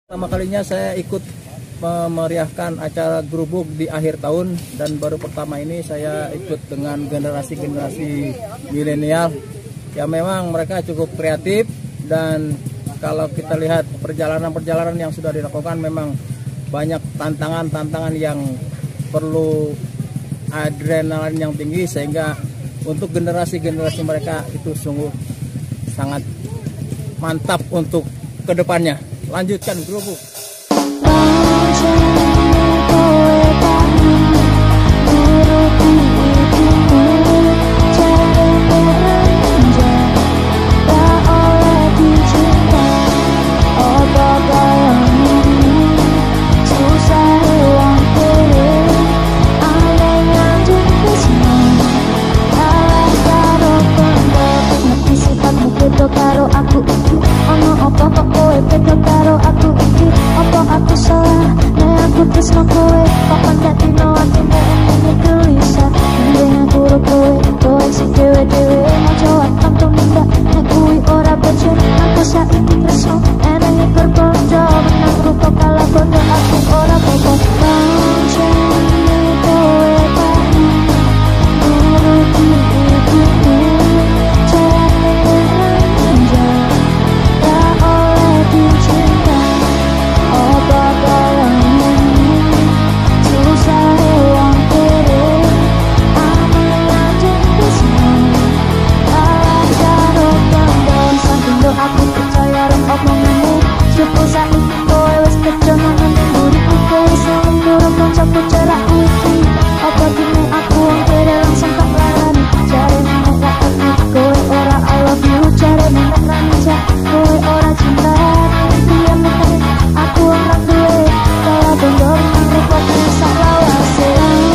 Pertama kalinya saya ikut memeriahkan acara Grubuk di akhir tahun, dan baru pertama ini saya ikut dengan generasi-generasi milenial. Ya memang mereka cukup kreatif, dan kalau kita lihat perjalanan-perjalanan yang sudah dilakukan memang banyak tantangan-tantangan yang perlu adrenalin yang tinggi, sehingga untuk generasi-generasi mereka itu sungguh sangat mantap untuk kedepannya. Lanjutkan Grubuk. Karo aku iki ono apa kok kowe beda karo aku iki, apa aku salah nek aku tresno kowe kok pandhat dino atimu ngene gelisah ndek aku karo kowe sing dhewe-dhewe aja kantung ndak nek kuwi ora bejo aku saiki tresno enake berbondo menang rupa kalah bondo aku ora apa-apa kowe paham nuruti iki aku percaya rong omonganmu supo saiki kowe wis kerja mangan buriku kowe sing durung kancaku cerakku iki apa dine aku wong kere langsung tak larani jare nek gak kowe ora I love you jare nek ranca kowe ora cinta piye mene aku ora duwe kala bondo nang rupa sak lawase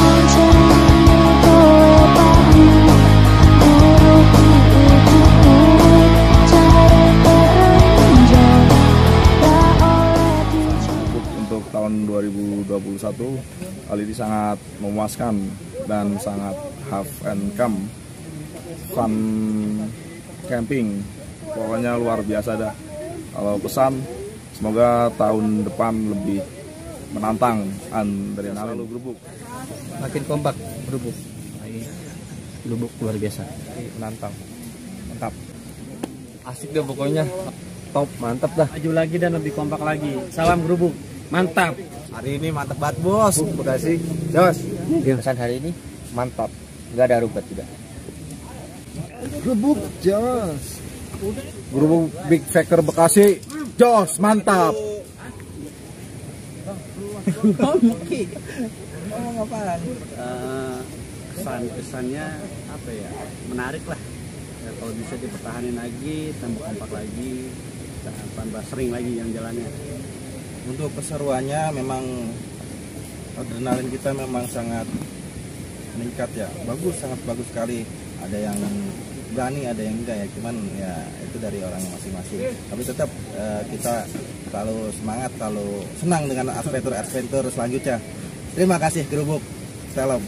tahun 2021 kali ini sangat memuaskan dan sangat have and come fun camping, pokoknya luar biasa dah. Kalau pesan semoga tahun depan lebih menantang dari lalu. Grubuk Makin kompak Grubuk. Grubuk luar biasa, menantang, mantap, asik deh pokoknya, top, mantap dah. Maju lagi dan lebih kompak lagi. Salam Grubuk. Mantap. Hari ini mantap banget bos. Bekasi, jos. Pesan hari ini mantap, nggak ada rubat juga. Grubuk jos. Grubuk Big Factor Bekasi, jos, mantap. Ngomong apaan? Kesannya apa ya? Menarik lah. Ya, kalau bisa dipertahanin lagi, tambah kompak lagi, tambah sering lagi yang jalannya. Untuk keseruannya memang adrenalin kita memang sangat meningkat ya, bagus, sangat bagus sekali. Ada yang berani, ada yang enggak ya, cuman ya itu dari orang masing-masing. Tapi tetap kita selalu semangat, selalu senang dengan adventure selanjutnya. Terima kasih Grubuk, salam.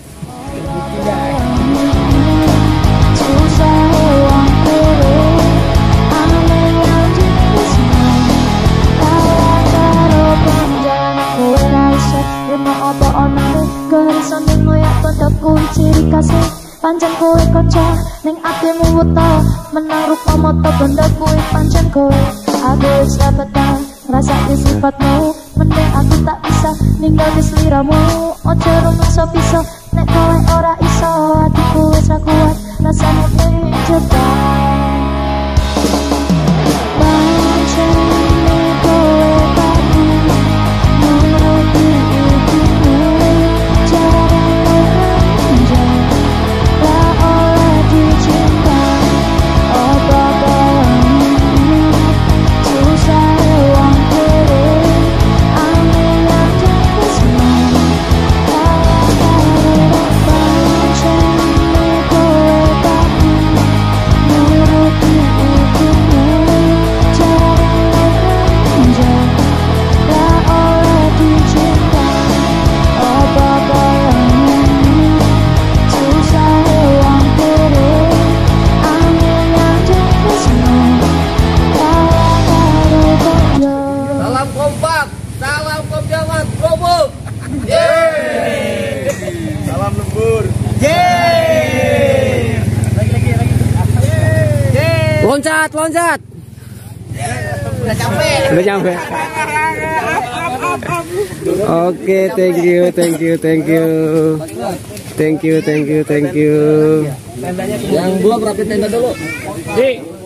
Ciri kasih pancen kowe kanca ning atimu wuta menang rupa moto bondo kuwi pancen kowe aku wis dapet rasa sifatmu mending aku tak bisa ninggal di seliramu ojo rumangsa bisa nek kowe ora iso atiku wis ra kuat rasane terjebak Salam Kopjamat Grobuk. Salam lembur. Loncat. Udah nyampe. Oke, thank you. Yang belum rapid tenda dulu.